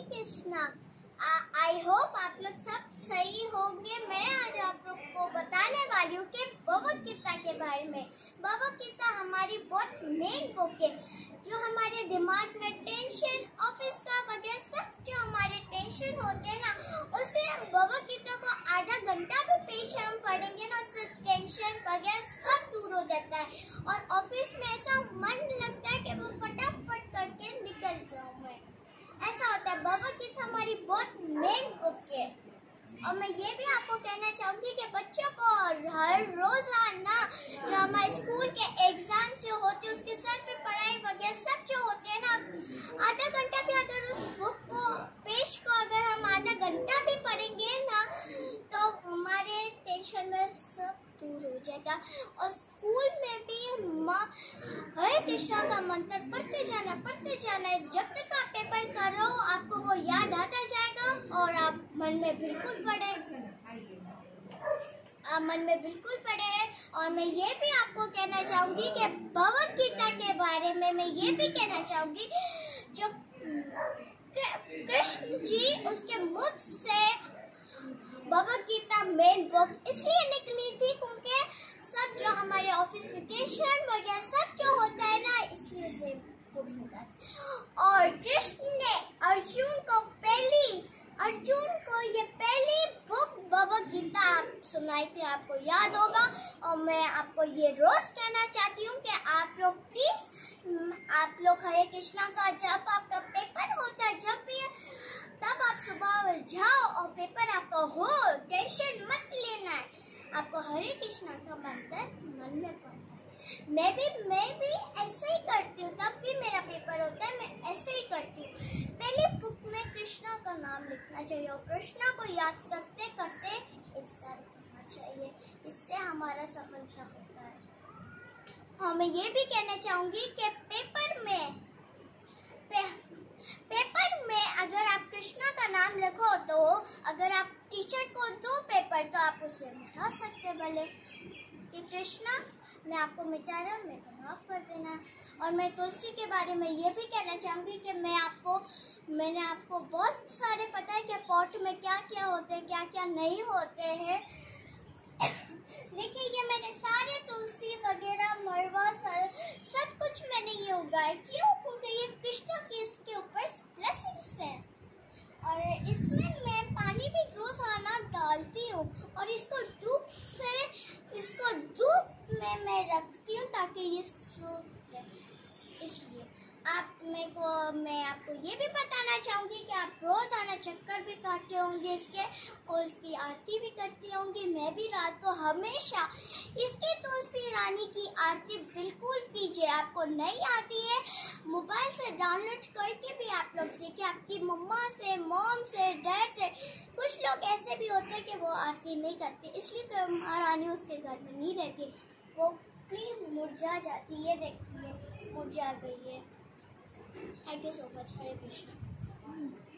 Krishna. I hope आप लोग सब सही होंगे। मैं आज आप लोग को बताने वाली हूँ कि भगवद गीता के बारे में। भगवद गीता हमारी बहुत मेन बुक है जो हमारे दिमाग में टेंशन, ऑफिस का वगैरह सब जो हमारे टेंशन होते हैं ना, उससे भगवद गीता को आधा घंटा भी पेश हम पढ़ेंगे ना, उससे टेंशन वगैरह सब दूर हो जाता है और ऑफिस में ऐसा मन लगता है कि वो फटाफट करके निकल जाऊँ मैं। ऐसा होता है। भगवद गीता हमारी बहुत मेन बुक है और मैं ये भी आपको कहना चाहूंगी कि बच्चों को हर रोजाना जो हमारे स्कूल के एग्जाम जो होते हैं उसके सर पे पढ़ाई वगैरह सब जो होते हैं ना, आधा घंटा भी अगर उस बुक को पेश को अगर हम आधा घंटा भी पढ़ेंगे ना तो हमारे टेंशन में सब दूर हो जाएगा। और स्कूल में भी हरे कृष्णा का मंत्र पढ़ते जाना है। जब तक आप पेपर कर रहे हो आपको वो याद आता जाएगा और आप मन में बिल्कुल पढ़े। और मैं ये भी आपको कहना चाहूंगी कि भगवद गीता के बारे में मैं ये भी कहना चाहूंगी, जो कृष्ण जी उसके मुख से भगवद गीता मेन बुक इसलिए निकली थी क्योंकि सब जो हमारे ऑफिस में टेंशन वगैरह सब जो होता है ना, इसलिए से बुक निकाली। और कृष्ण ने अर्जुन को ये पहली बुक भगवद गीता सुनाई थी, आपको याद होगा। और मैं आपको ये रोज कहना चाहती हूँ कि आप लोग प्लीज आप लोग हरे कृष्णा का जब आपका पेपर होता है जब भी तब आप सुबह जाओ और पेपर आपका हो, टेंशन मत लेना है, आपको हरे कृष्णा का मंत्र मन में पढ़ना है। मैं भी ऐसे ही करती हूँ, तब भी मेरा पेपर होता है मैं ऐसे ही करती हूँ। पहले बुक में कृष्णा का नाम लिखना चाहिए और कृष्णा को याद करते करते एग्जाम करना चाहिए, इससे हमारा सफलता होता है। और मैं ये भी कहना चाहूंगी कि पेपर में अगर आप कृष्णा का नाम लिखो तो अगर आप टीचर को दो पेपर तो आप उसे मिटा सकते भले कि कृष्णा मैं आपको मिटा रहा हूँ, मेरे को माफ कर देना। और मैं तुलसी के बारे में ये भी कहना चाहूँगी कि मैंने आपको बहुत सारे पता है कि पॉट में क्या क्या होते हैं क्या क्या नहीं होते हैं देखिए ये मैंने सारे तुलसी वगैरह मरवा सब कुछ मैंने ये उगाया। क्यों? क्योंकि ये कृष्णा की इसके ऊपर ब्लेसिंग्स है और इसमें मैं पानी भी रोजाना डालती हूँ और इसको धूप में मैं रखती हूँ ताकि ये सूख जाए। इसलिए मैं आपको ये भी बताना चाहूँगी कि आप रोजाना चक्कर भी काटते होंगे इसके और इसकी आरती भी करती होंगी। मैं भी रात को हमेशा इसके तुलसी रानी की आरती बिल्कुल कीजिए। आपको नहीं आती है मोबाइल से डाउनलोड करके भी आप लोग सीखे, आपकी मम्मा से, मॉम से, डैड से। कुछ लोग ऐसे भी होते हैं कि वो आरती नहीं करते, इसलिए तो महारानी उसके घर में नहीं रहती, वो प्लीज मुरझा जाती है। देखिए मुरझा गई है। Thank you so much. Hare Krishna.